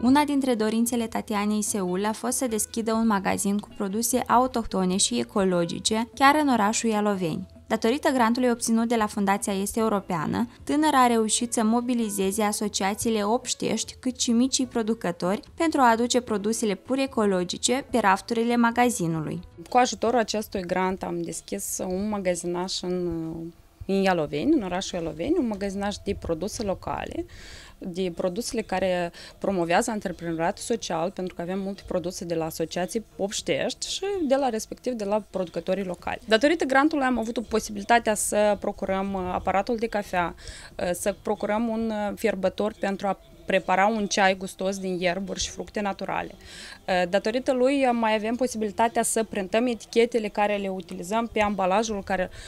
Una dintre dorințele Tatianei Seul a fost să deschidă un magazin cu produse autohtone și ecologice, chiar în orașul Ialoveni. Datorită grantului obținut de la Fundația Este Europeană, tânăra a reușit să mobilizeze asociațiile obștești, cât și micii producători pentru a aduce produsele pur ecologice pe rafturile magazinului. Cu ajutorul acestui grant am deschis un magazinaș în Ialoveni, în orașul Ialoveni, un magazinaș de produse locale, de produsele care promovează antreprenoriatul social, pentru că avem multe produse de la asociații obștești și de la producătorii locali. Datorită grantului am avut posibilitatea să procurăm aparatul de cafea, să procurăm un fierbător pentru a prepara un ceai gustos din ierburi și fructe naturale. Datorită lui mai avem posibilitatea să printăm etichetele care le utilizăm pe ambalajul,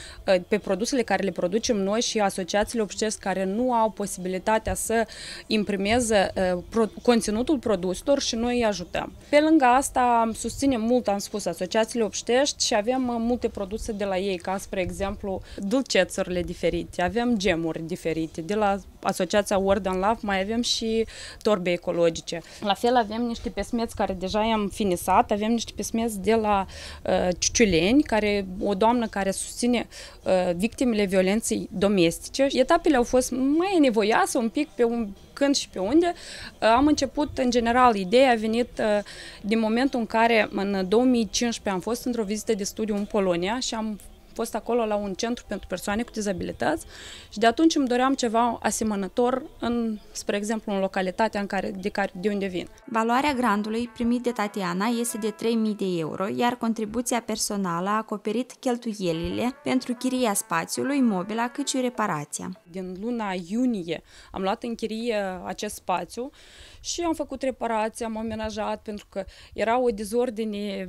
pe produsele care le producem noi și asociațiile obștești care nu au posibilitatea să imprimeze conținutul produselor și noi îi ajutăm. Pe lângă asta susținem mult, am spus, asociațiile obștești și avem multe produse de la ei, ca spre exemplu dulcețurile diferite, avem gemuri diferite, de la asociația Word and Love mai avem și torbe ecologice. La fel avem niște pesmeți care deja i-am finisat, avem niște pesmeți de la Ciuciuleni, o doamnă care susține victimele violenței domestice. Etapele au fost mai nevoioase un pic când și pe unde. Am început, în general, ideea a venit din momentul în care în 2015 am fost într-o vizită de studiu în Polonia și am fost acolo la un centru pentru persoane cu dizabilități și de atunci îmi doream ceva asemănător, spre exemplu, în localitatea de unde vin. Valoarea grantului primit de Tatiana este de 3.000 de euro, iar contribuția personală a acoperit cheltuielile pentru chiria spațiului, mobila, cât și reparația. Din luna iunie am luat în chirie acest spațiu și am făcut reparația, am amenajat, pentru că era o dezordine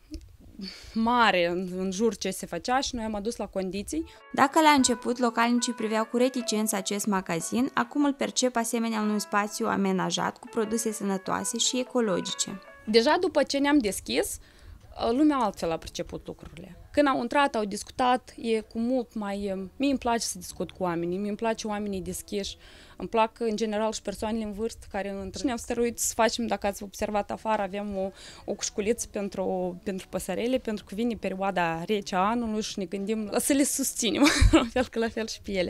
mare în jur ce se făcea și noi am adus la condiții. Dacă la început localnicii priveau cu reticență acest magazin, acum îl percep asemenea unui spațiu amenajat cu produse sănătoase și ecologice. Deja după ce ne-am deschis, lumea altfel a perceput lucrurile. Când au intrat, au discutat, e cu mult mai... Mie îmi place să discut cu oamenii, mie îmi place oamenii deschiși, îmi plac în general și persoanele în vârstă care intră. Ne-am stăruit să facem, dacă ați observat afară, avem o cușculiță pentru păsărele, pentru că vine perioada rece a anului și ne gândim să le susținem, la fel și pe ele.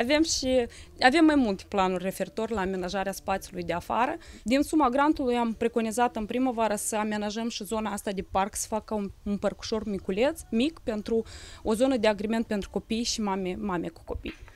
Avem mai multe planuri referitor la amenajarea spațiului de afară. Din suma grantului am preconizat în primăvară să amenajăm și zona asta de parc, să facă un parcușor mic pentru o zonă de agrement pentru copii și mame cu copii.